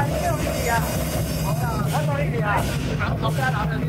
你这种一点啊，好多一点啊，好不要拿的。